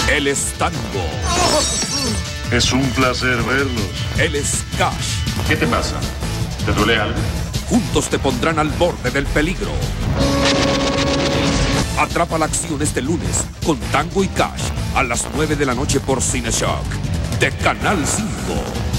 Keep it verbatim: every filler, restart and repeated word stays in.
Él es Tango. Es un placer verlos. Él es Cash. ¿Qué te pasa? ¿Te duele algo? Juntos te pondrán al borde del peligro. Atrapa la acción este lunes con Tango y Cash a las nueve de la noche por Cineshock de Canal cinco.